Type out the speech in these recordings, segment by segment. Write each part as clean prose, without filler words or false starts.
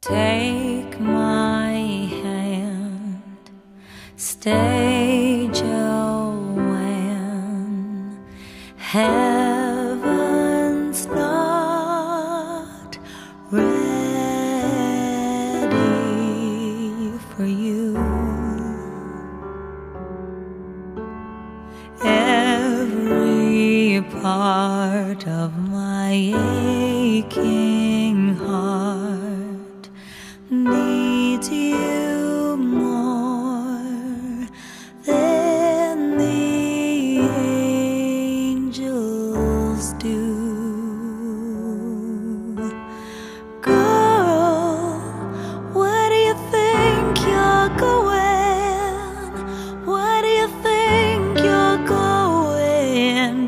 Take my hand, stay, Joanne. Heaven's not ready for you. Every part of my aching heart needs you more than the angels do. Girl, where do you think you're going? Where do you think you're going,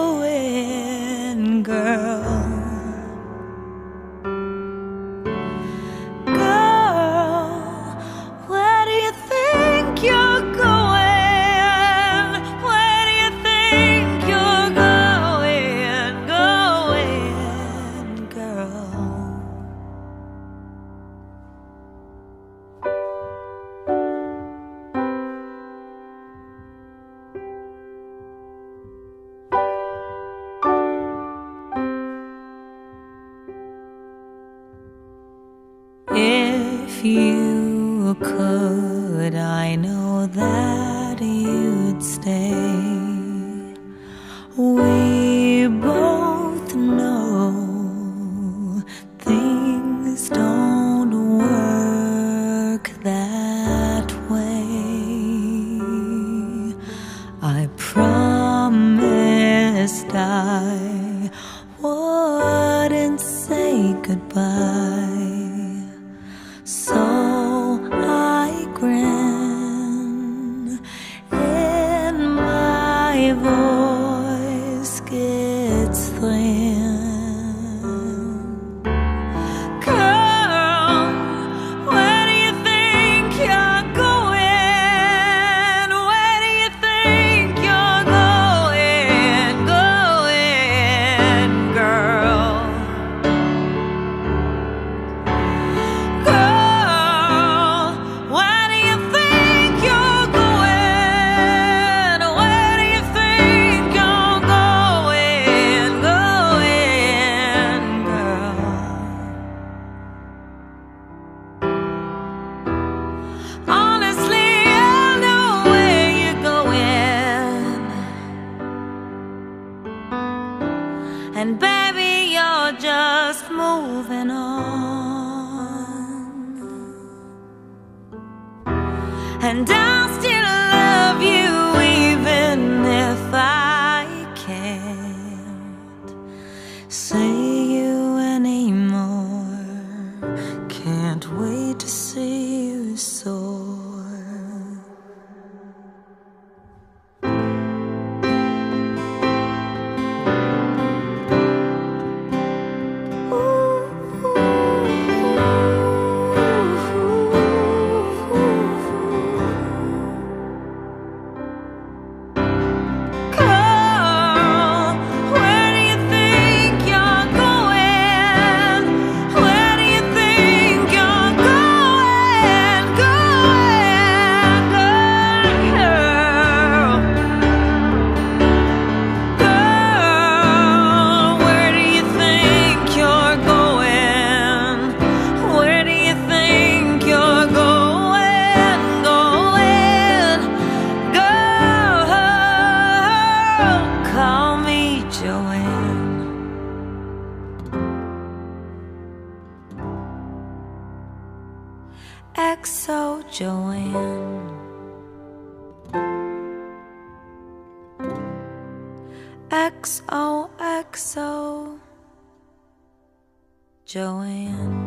girl? If you could, I know that you'd stay. We both know things don't work that way. I promised I wouldn't say goodbye, so I grin and my voice gets thin. Girl, where do you think you're going? Where do you think you're going, girl? And baby, you're just moving on, and I'll still love you even if I can't see you anymore. Can't wait to see you soar. XO Joanne, XOXO Joanne.